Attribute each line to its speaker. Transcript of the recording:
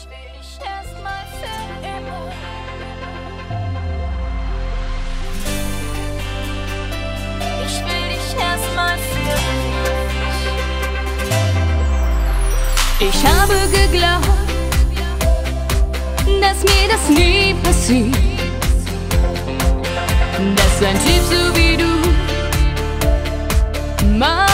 Speaker 1: Ich will dich erstmal für immer. Ich will dich erstmal für ewig. Ich habe geglaubt, dass mir das nie passiert, dass ein Typ so wie du